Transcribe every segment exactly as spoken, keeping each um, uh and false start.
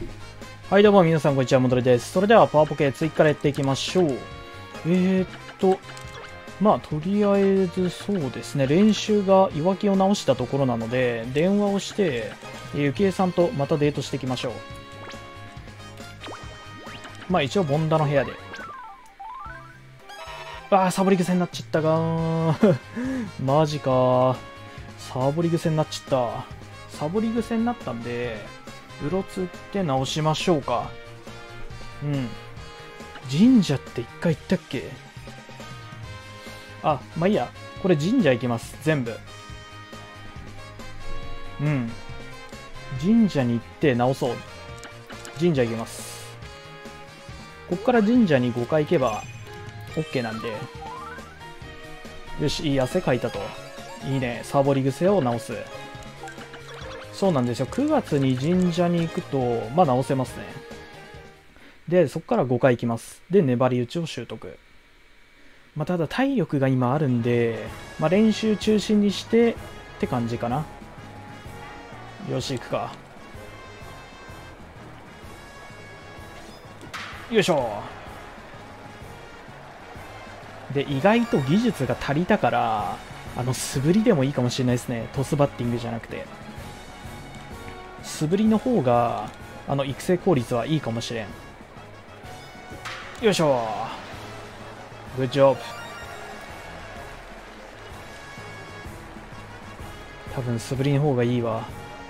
はいどうも皆さんこんにちは、もどれです。それではパワーポケ追加からやっていきましょう。えーっと、まあとりあえずそうですね、練習がいわきを直したところなので、電話をして、ゆきえさんとまたデートしていきましょう。まあ一応ボンダの部屋で。ああ、サボり癖になっちゃったがー。マジか。サボり癖になっちゃった。サボり癖になったんで、うろつって直しましょうか。うん。神社って一回行ったっけ？あ、まあいいや。これ神社行きます。全部。うん。神社に行って直そう。神社行きます。こっから神社にごかい行けば OK なんで。よし、いい汗かいたと。いいね。サボり癖を直す。そうなんですよ。くがつに神社に行くと、まあ直せますね。で、そこからごかい行きます。で、粘り打ちを習得。まあ、ただ体力が今あるんで、まあ、練習中心にしてって感じかな。よし、行くか。よいしょ。で、意外と技術が足りたから、あの、素振りでもいいかもしれないですね。トスバッティングじゃなくて。素振りの方が、あの、育成効率はいいかもしれん。よいしょ。グッジョブ。多分素振りの方がいいわ。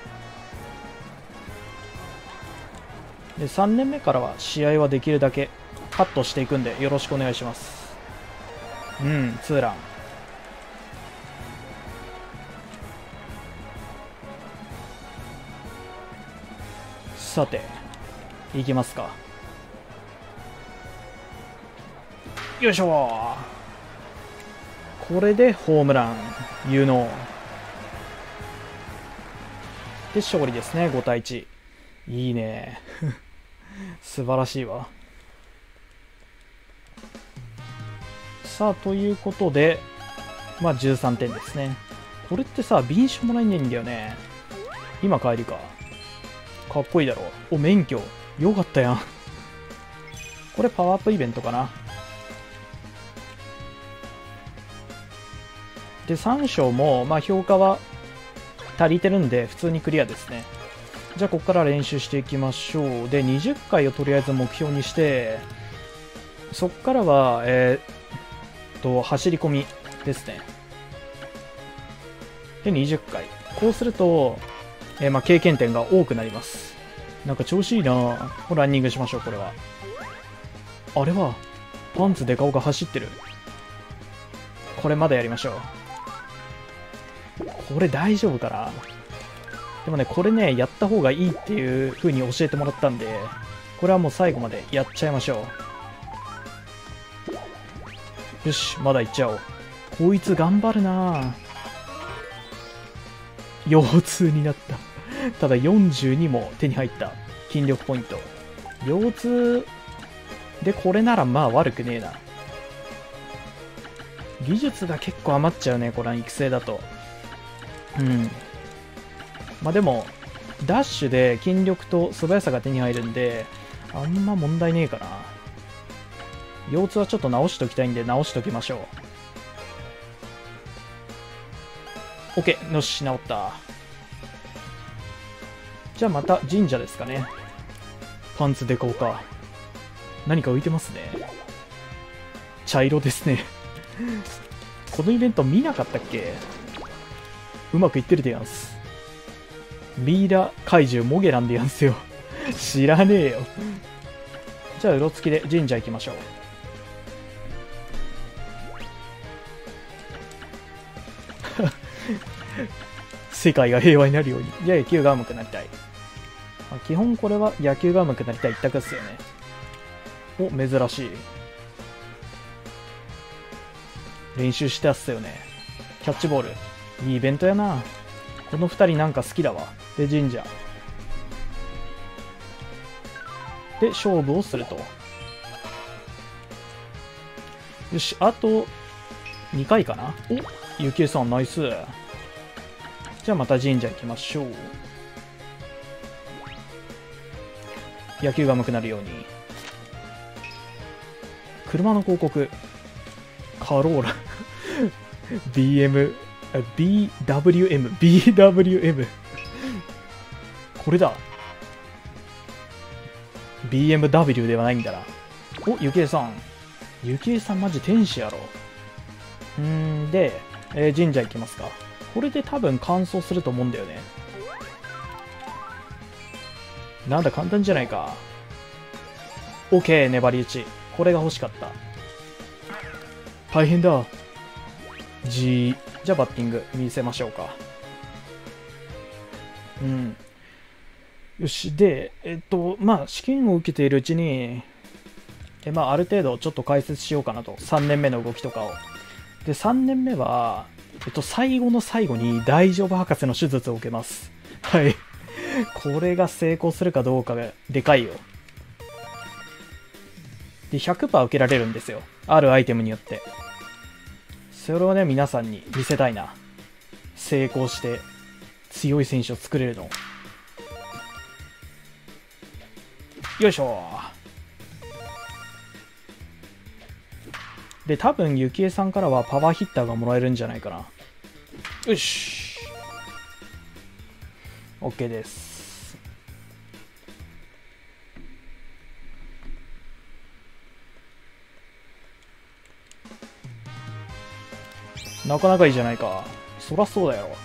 で、さんねんめからは試合はできるだけカットしていくんでよろしくお願いします。うん、ツーラン。さて、いきますか。よいしょ。これでホームラン有能で勝利ですね。ごたいいち。いいね。素晴らしいわ。さあということで、まあじゅうさんてんですね。これってさ、便書もらえないんだよね。今帰りか。かっこいいだろ。お、免許よかったやん。これパワーアップイベントかな。で、さん章も、まあ、評価は足りてるんで、普通にクリアですね。じゃあ、ここから練習していきましょう。で、にじゅっかいをとりあえず目標にして、そこからは、えー、っと、走り込みですね。で、にじゅっかい。こうすると、えー、まあ、経験点が多くなります。なんか調子いいなぁ。ランニングしましょう、これは。あれは、パンツで顔が走ってる。これまだやりましょう。これ大丈夫かな。でもね、これね、やった方がいいっていう風に教えてもらったんで、これはもう最後までやっちゃいましょう。よし、まだ行っちゃおう。こいつ頑張るなぁ。腰痛になった。ただよんじゅうにも手に入った。筋力ポイント。腰痛でこれならまあ悪くねえな。技術が結構余っちゃうね、これ育成だと。うん。まあでも、ダッシュで筋力と素早さが手に入るんで、あんま問題ねえかな。腰痛はちょっと直しときたいんで直しときましょう。OK、よし、直った。じゃあまた神社ですかね。パンツでこうか。何か浮いてますね。茶色ですね。このイベント見なかったっけ？うまくいってるでやんす。ミイラ怪獣モゲランでやんすよ。知らねえよ。じゃあうろつきで神社行きましょう。世界が平和になるように。いや、野球が上手くなりたい。基本これは野球が上手くなりたい一択っすよね。お、珍しい。練習してあっすよね。キャッチボール。いいイベントやな。この二人なんか好きだわ。で、神社。で、勝負をすると。よし、あとにかいかな。お、ゆきえさんナイス。じゃあまた神社行きましょう。 野球が上手くなるように。車の広告。カローラ。ビーエム、ビーダブリューエム、ビーダブリューエム。これだ。ビーエムダブリュー ではないんだな。お、ゆきえさん。ゆきえさんマジ天使やろ。うーん、で、えー、神社行きますか。これで多分完走すると思うんだよね。なんだ、簡単じゃないか。OK、粘り打ち。これが欲しかった。大変だ。G。じゃあバッティング見せましょうか。うん。よし。で、えっと、まあ、試験を受けているうちに、えまあ、ある程度ちょっと解説しようかなと。さんねんめの動きとかを。で、さんねんめは、えっと、最後の最後に大丈夫博士の手術を受けます。はい。これが成功するかどうかがでかいよ。で、ひゃくパーセント 受けられるんですよ。あるアイテムによって。それをね、皆さんに見せたいな。成功して強い選手を作れるの。よいしょ。で、多分、ゆきえさんからはパワーヒッターがもらえるんじゃないかな。よし。OK です。なかなかいいじゃないか。そらそうだよ。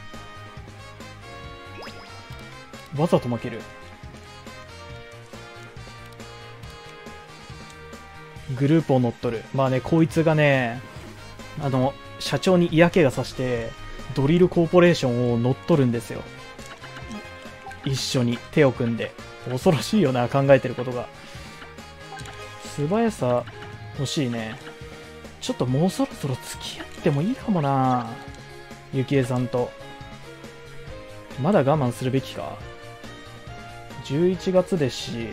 わざと負ける。グループを乗っ取る。まあね、こいつがね、あの、社長に嫌気がさして、ドリルコーポレーションを乗っ取るんですよ。一緒に手を組んで。恐ろしいよな、考えてることが。素早さ欲しいね。ちょっともうそろそろ付き合ってもいいかもな。ゆきえさんと。まだ我慢するべきか。じゅういちがつですし、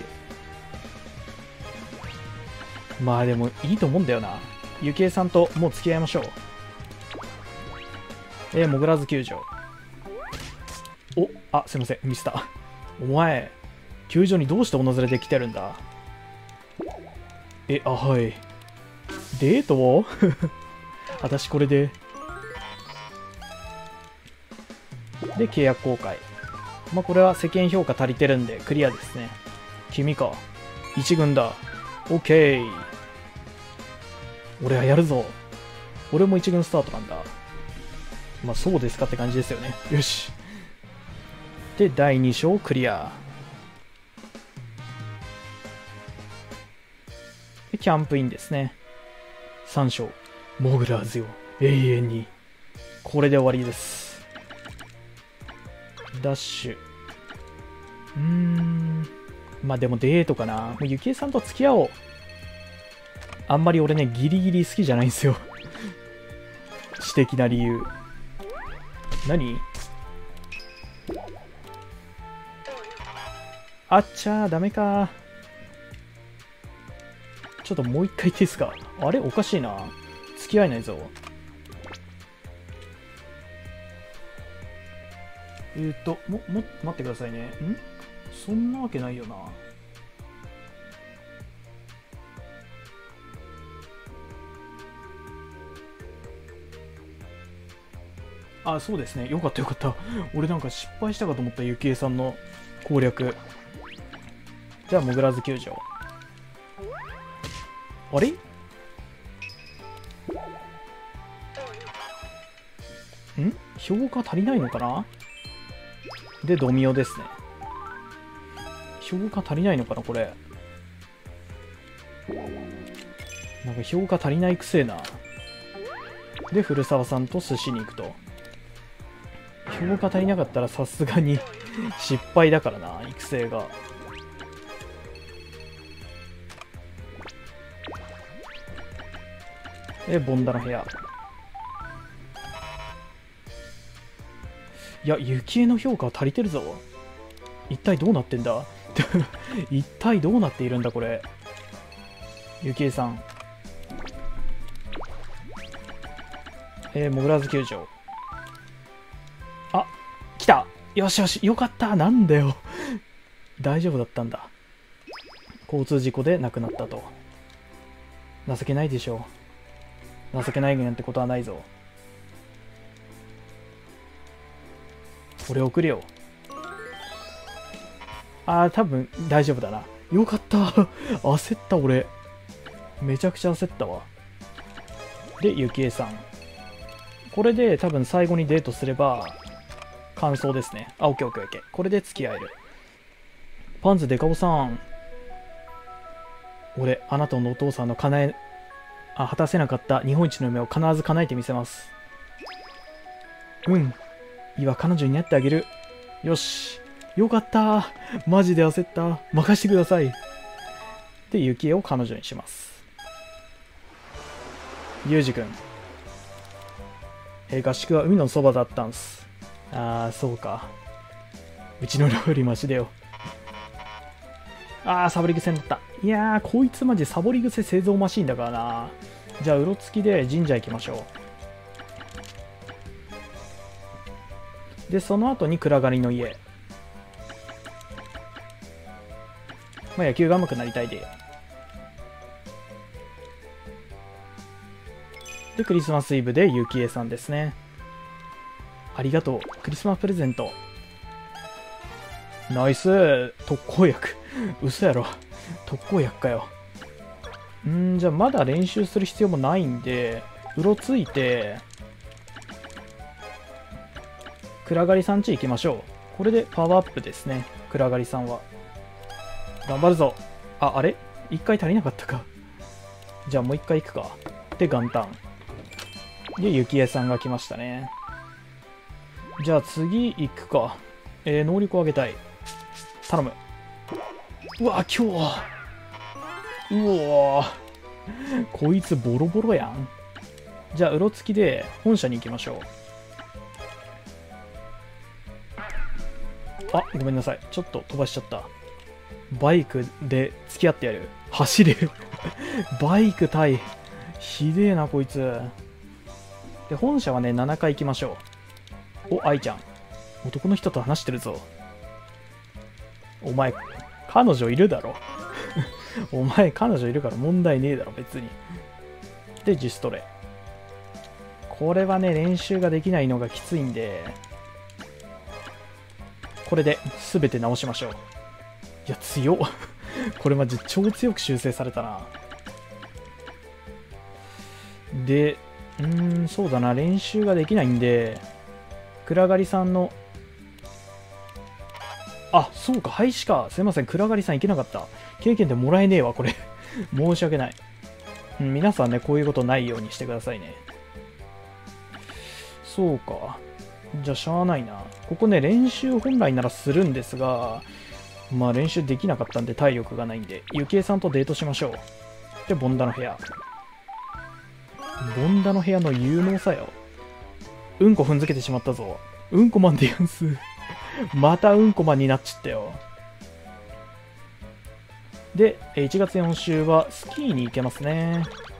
まあでもいいと思うんだよな。ゆきえさんともう付き合いましょう。えー、もぐらず球場。お、あ、すいません、ミスった。お前、球場にどうしておのずれで来てるんだ。え、あ、はい。デートを私これで。で、契約公開。まあこれは世間評価足りてるんでクリアですね。君か。一軍だ。オッケー。俺はやるぞ。俺も一軍スタートなんだ。まあそうですかって感じですよね。よし。で、だいに章クリア。で、キャンプインですね。さん章。モグラーズよ。永遠に。これで終わりです。ダッシュ。うーん。まあでもデートかな。もうゆきえさんと付き合おう。あんまり俺ね、ギリギリ好きじゃないんですよ。私的な理由。何？あっちゃー、ダメか。ちょっともう一回言っていいですか？あれおかしいな。付き合えないぞ。えーと、も、も、待ってくださいね。ん？そんなわけないよな。あ、そうですね。よかったよかった。俺なんか失敗したかと思った、ゆきえさんの攻略。じゃあ、もぐらず球場。あれ？ん？評価足りないのかな？で、ドミオですね。評価足りないのかなこれ。なんか評価足りないくせえな。で、古澤さんと寿司に行くと。評価足りなかったらさすがに失敗だからな、育成が。で、ボンダの部屋。いや、雪絵の評価は足りてるぞ。一体どうなってんだ一体どうなっているんだこれ。雪絵さん。えー、モグラズ球場。あ、来た。よしよし、よかった。なんだよ。大丈夫だったんだ。 交通事故で亡くなったと。情けないでしょう。情けないなんてことはないぞ。俺送るよ。ああ、多分大丈夫だな。よかった。焦った俺。めちゃくちゃ焦ったわ。で、ゆきえさん。これで多分最後にデートすれば完走ですね。あ、オッケーオッケーオッケー。これで付き合える。パンツデカボさん。俺、あなたのお父さんの叶え、あ、果たせなかった日本一の夢を必ず叶えてみせます。うん。いいわ、彼女になってあげる。よし。よかった。マジで焦った。任してください。で、ゆきえを彼女にします。ゆうじくん。えー、合宿は海のそばだったんす。ああ、そうか。うちの寮よりマシだよ。ああ、サボり癖になった。いやー、こいつマジサボり癖製造マシンだからな。じゃあ、うろつきで神社行きましょう。で、その後に暗がりの家。まあ、野球が上手くなりたいで。で、クリスマスイブでゆきえさんですね。ありがとう。クリスマスプレゼント。ナイス。特効薬。嘘やろ。特効薬かよ。んー、じゃあまだ練習する必要もないんで、うろついて、暗がりさんち行きましょう。これでパワーアップですね。暗がりさんは。頑張るぞ。あ、あれ一回足りなかったか。じゃあもう一回行くか。で、元旦。で、ゆきえさんが来ましたね。じゃあ次行くか。えー、能力を上げたい。頼む。うわ、今日は。うおー。こいつボロボロやん。じゃあ、うろつきで本社に行きましょう。あ、ごめんなさい。ちょっと飛ばしちゃった。バイクで付き合ってやる。走れる。バイク対。ひでえな、こいつ。で、本社はね、ななかい行きましょう。お、愛ちゃん。男の人と話してるぞ。お前、彼女いるだろ。お前、彼女いるから問題ねえだろ、別に。で、自主トレ。これはね、練習ができないのがきついんで、これで全て直しましょう。いや、強っ。これマジ超強く修正されたな。で、うーん、そうだな、練習ができないんで、暗がりさんの、あ、そうか、廃止か。すいません、暗がりさんいけなかった。経験でもらえねえわ、これ。申し訳ない。うん、皆さんね、こういうことないようにしてくださいね。そうか。じゃあ、しゃあないな。ここね、練習本来ならするんですが、まあ練習できなかったんで体力がないんで、ゆきえさんとデートしましょう。で、ボンダの部屋。ボンダの部屋の有能さよ。うんこ踏んづけてしまったぞ。うんこマンでやんす。またうんこマンになっちゃったよ。で、いちがつよん週はスキーに行けますね。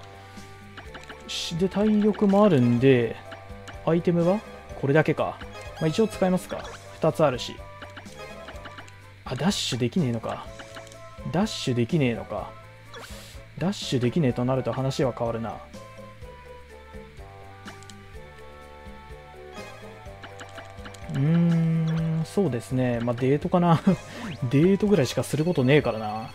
で、体力もあるんで、アイテムはこれだけか。まあ、一応使いますか。ふたつあるし。あ、ダッシュできねえのか。ダッシュできねえのか。ダッシュできねえとなると話は変わるな。うーん、そうですね。まあ、デートかな。デートぐらいしかすることねえからな。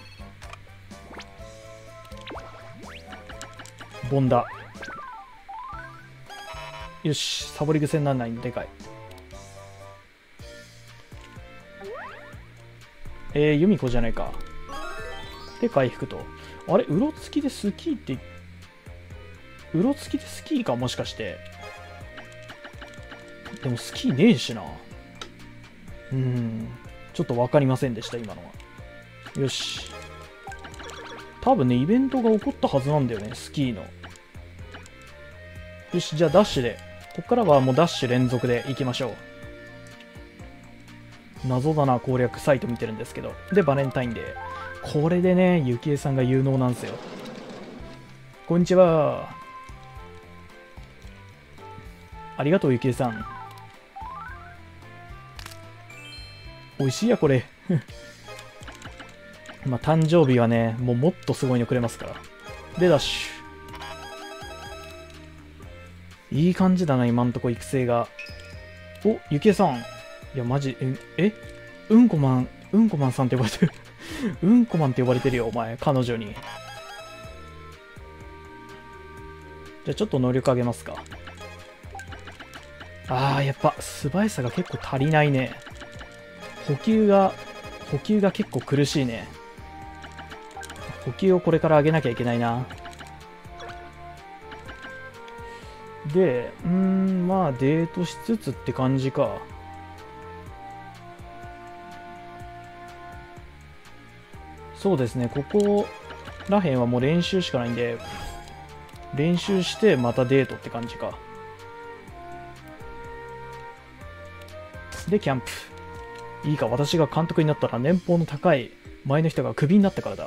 ボンダ。よし、サボり癖にならないんででかい。えー、ユミコじゃないか。で、回復と。あれ、うろつきでスキーって、うろつきでスキーかもしかして。でもスキーねえしな。うーん。ちょっとわかりませんでした、今のは。よし。多分ね、イベントが起こったはずなんだよね、スキーの。よし、じゃあダッシュで。こっからはもうダッシュ連続で行きましょう。謎だな、攻略サイト見てるんですけど。で、バレンタインデー。これでね、ゆきえさんが有能なんですよ。こんにちは。ありがとう、ゆきえさん。美味しいや、これ。 まあ、誕生日はね、もうもっとすごいのくれますから。で、ダッシュ。いい感じだな、今んとこ育成が。お、ゆきえさん。いや、マジ、え、えうんこマン、うんこマンさんって呼ばれてる。うんこマンって呼ばれてるよ、お前、彼女に。じゃあ、ちょっと能力上げますか。あー、やっぱ、素早さが結構足りないね。補給が、補給が結構苦しいね。補給をこれから上げなきゃいけないな。で、うーん、まあ、デートしつつって感じか。そうですね、ここらへんはもう練習しかないんで、練習してまたデートって感じか。で、キャンプ。いいか、私が監督になったら年俸の高い前の人がクビになったからだ。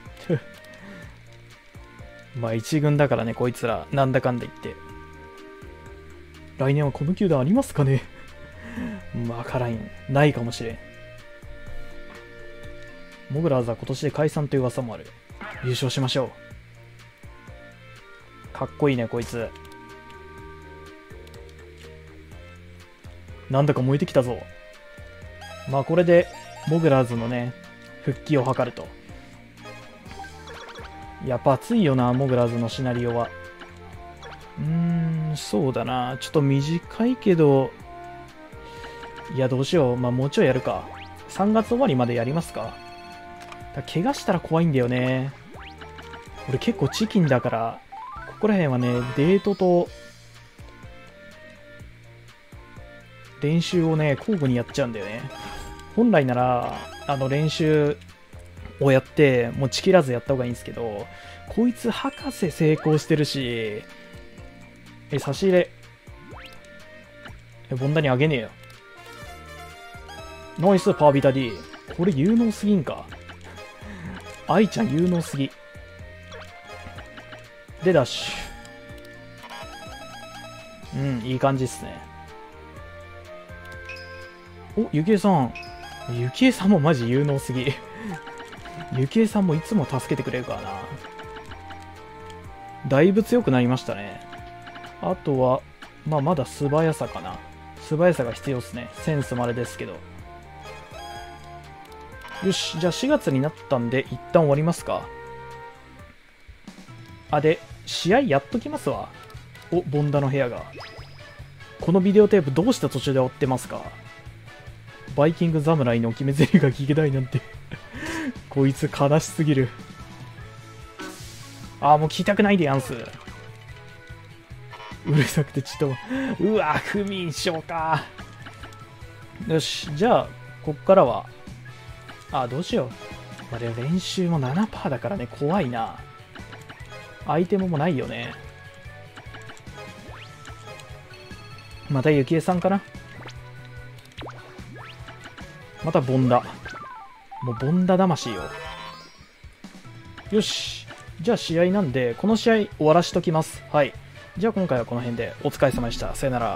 まあ一軍だからね、こいつら、なんだかんだ言って。来年はこの球団ありますかね。わからん。ないかもしれん。モグラーズは今年で解散という噂もある。優勝しましょう。かっこいいね、こいつ。なんだか燃えてきたぞ。まあこれで、モグラーズのね、復帰を図ると。やっぱ熱いよな、モグラーズのシナリオは。うーん、そうだな。ちょっと短いけど、いや、どうしよう。まあもうちょいやるか。さんがつ終わりまでやりますか。だ怪我したら怖いんだよね。俺結構チキンだから、ここら辺はね、デートと、練習をね、交互にやっちゃうんだよね。本来なら、あの練習をやって、もうチキらずやった方がいいんですけど、こいつ博士成功してるし、え、差し入れ。え、ボンダにあげねえよ。ナイスパービタ D。これ有能すぎんか。愛ちゃん有能すぎ。で、ダッシュ。うん、いい感じっすね。お、ゆきえさん。ゆきえさんもマジ有能すぎ。ゆきえさんもいつも助けてくれるからな。だいぶ強くなりましたね。あとは、まあまだ素早さかな。素早さが必要っすね。センスもあれですけど。よし、じゃあしがつになったんで、一旦終わりますか。あ、で、試合やっときますわ。お、ボンダの部屋が。このビデオテープどうした途中で追ってますか。バイキング侍の決め台詞が聞けないなんて。こいつ悲しすぎる。あー、もう聞きたくないでやんす。うるさくてちょっと、うわ、不眠症か。よし、じゃあ、こっからは、あ、どうしよう。まあ、でも練習も ななパーセント だからね、怖いな。アイテムもないよね。またゆきえさんかな。またボンダ。もうボンダ魂よ。よし。じゃあ試合なんで、この試合終わらしときます。はい。じゃあ今回はこの辺でお疲れ様でした。さよなら。